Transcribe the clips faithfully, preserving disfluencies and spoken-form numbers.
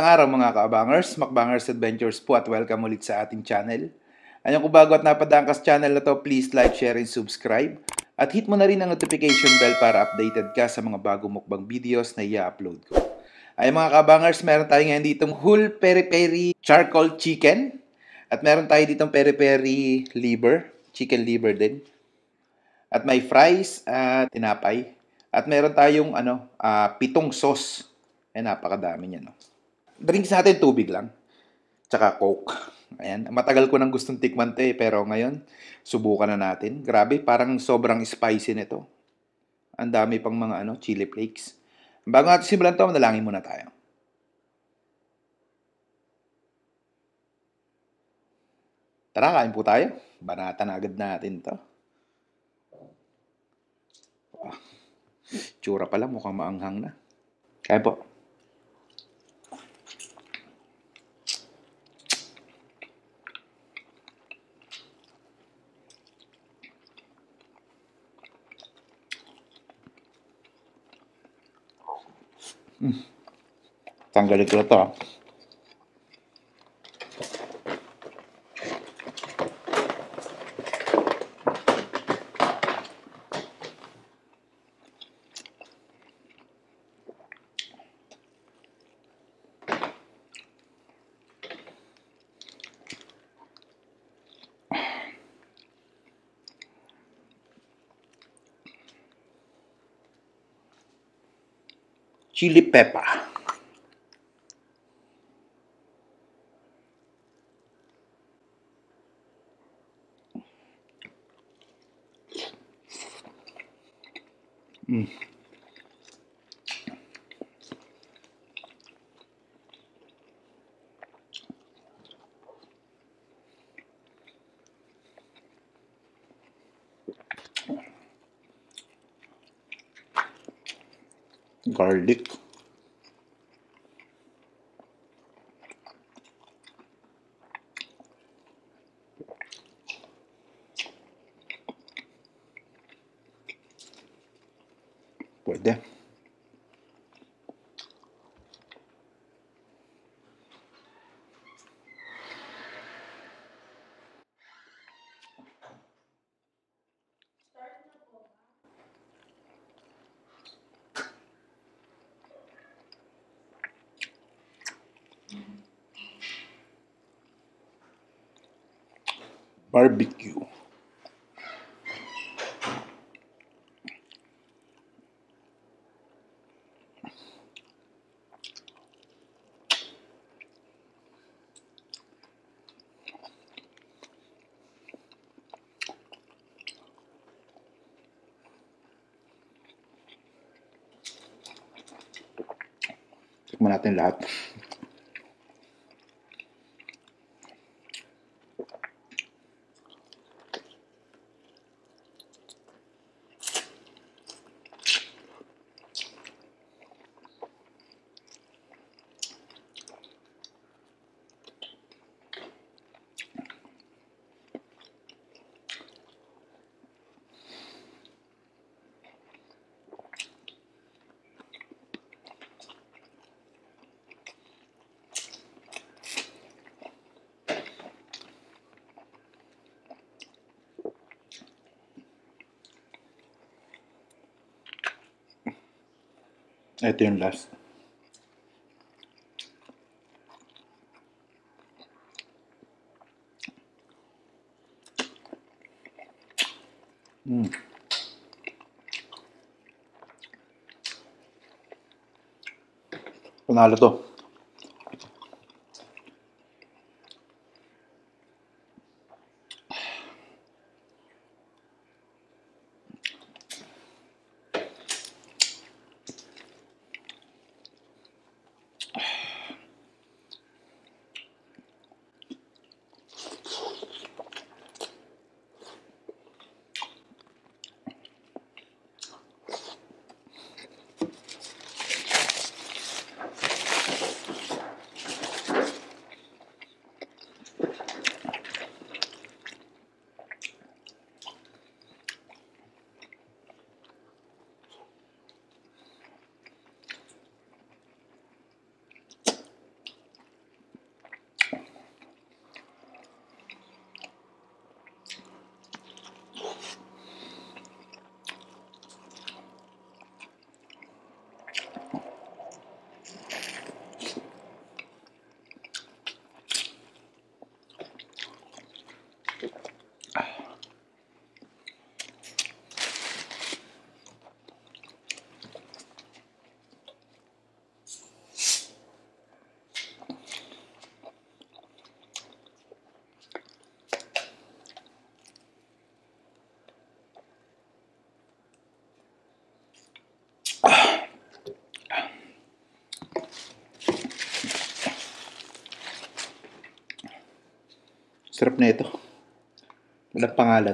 Magandang araw mga ka-abangers, Makbangers Adventures po at welcome ulit sa ating channel. Ayun, kung bago at napadaan ka sa channel na to, please like, share, and subscribe. At hit mo na rin ang notification bell para updated ka sa mga bagong mukbang videos na i-upload ko. Ay mga ka-abangers, meron tayo ngayon ditong whole peri-peri charcoal chicken. At meron tayo ditong peri-peri liver, chicken liver din. At may fries at tinapay. At meron tayong ano, uh, pitong sauce. Ay, napakadami niya, no? Drinks natin, tubig lang. Tsaka Coke. Ayan. Matagal ko nang gustong tikman to eh, pero ngayon, subukan na natin. Grabe, parang sobrang spicy nito. Ang dami pang mga ano, chili flakes. Bago natin simulan to, manalangin muna tayo. Tara, kain po tayo. Banatan na agad natin to. Oh, tsura pala, mukhang maanghang na. Kain po. Hmm. Tanggalin ko na to. Chili pepper. Mm. Garlic. Pwede. Barbecue. Tikman natin lahat. Ito yung last. Mm. Panalo to. Sarap na ito. Walang pangalan.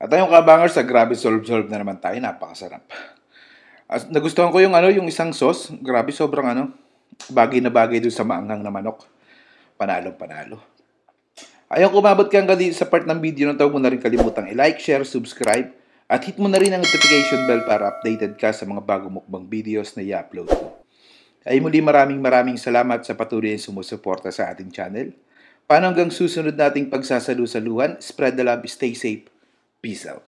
At ayun kabangers, sa grabe solve-solve na naman tayo, napakasarap. As nagustuhan ko yung ano, yung isang sauce, grabe sobrang ano, bagay na bagay dun sa maanghang na manok. Panalong panalo. Ayun, kung umabot ka hanggang dito sa part ng video na to, huwag mo na rin kalimutang i-like, share, subscribe, at hit mo na rin ang notification bell para updated ka sa mga bagong mukbang videos na i-upload ko. Ay muli, maraming maraming salamat sa patuloy na sumusuporta sa ating channel. Paano hanggang susunod nating pagsasalu-saluhan, spread the love, stay safe, peace out.